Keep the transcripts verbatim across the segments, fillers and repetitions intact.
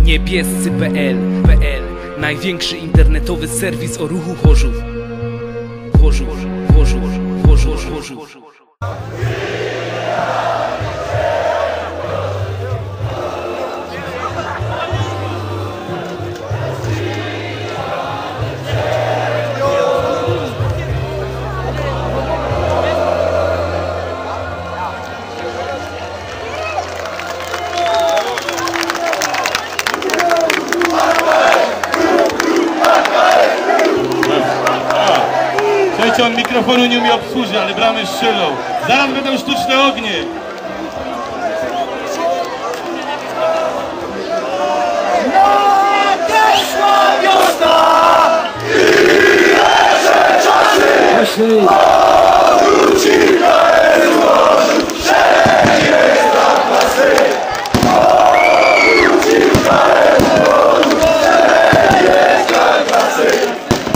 Niebiescy kropka pe el, pe el. Największy internetowy serwis o ruchu Chorzów. Chorzów, Chorzów, Chorzów, Chorzów. On mikrofonu nie umie obsłużyć, ale bramy strzelą. Zaraz będą sztuczne ognie. Nadeszła wiosna i leże czasy. Wróci K S Chorzów, że jest dla klasy. Wróci K S Chorzów, że jest dla klasy.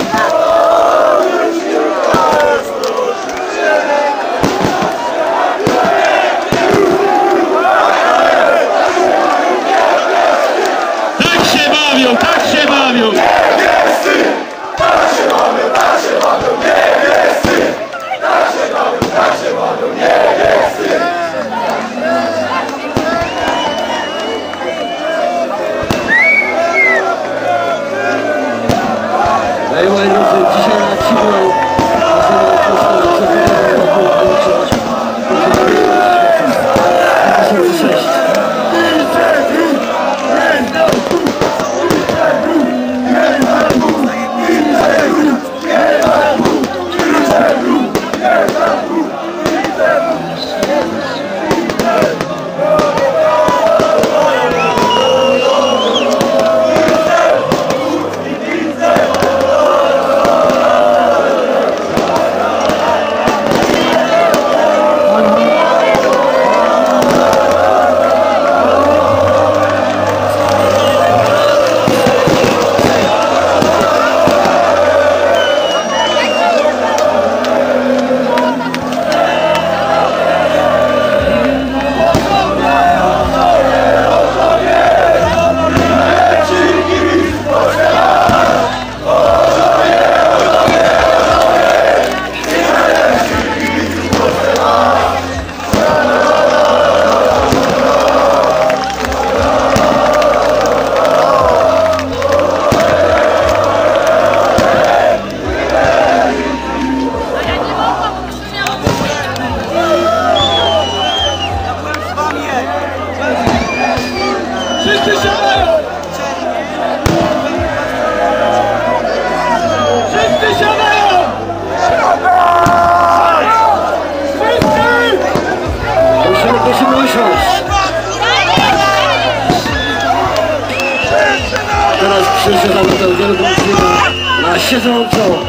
Tak się bawią! Niebiescy! Tak się bawią, tak się bawią, niebiescy! Tak się bawią, tak się bawią, niebiescy! Dajmy drodzy, dzisiaj na cicho. Teraz przysiadamy tę wielką chwilę na siedząco.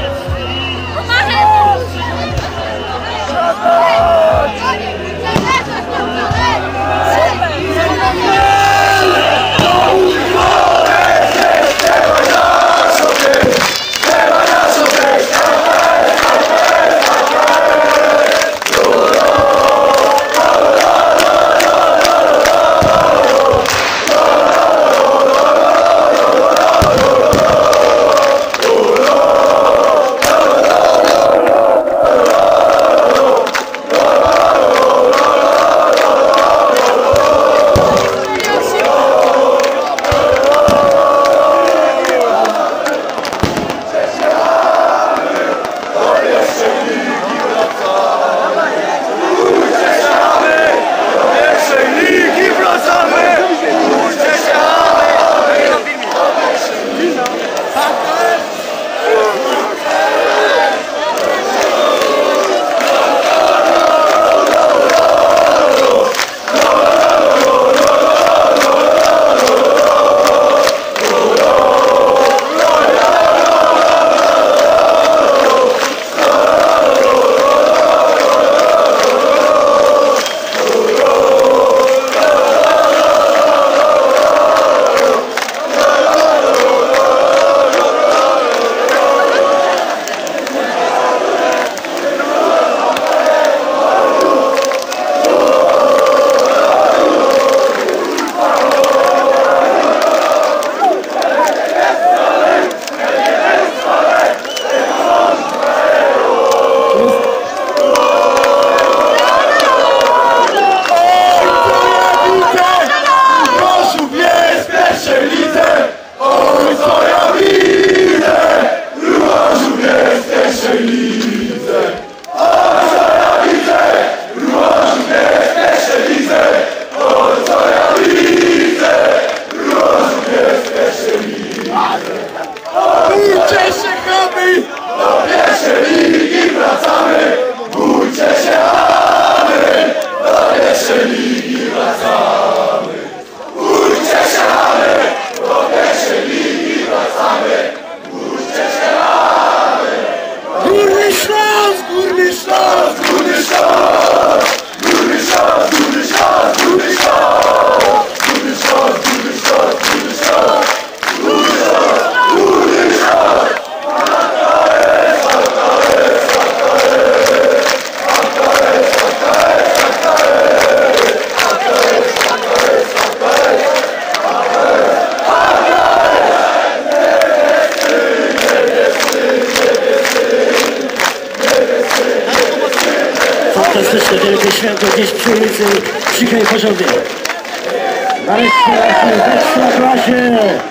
fantastyczne, wielkie święto gdzieś przy ulicy Cichej Chorzowie. Nareszcie w Ekstraklasie.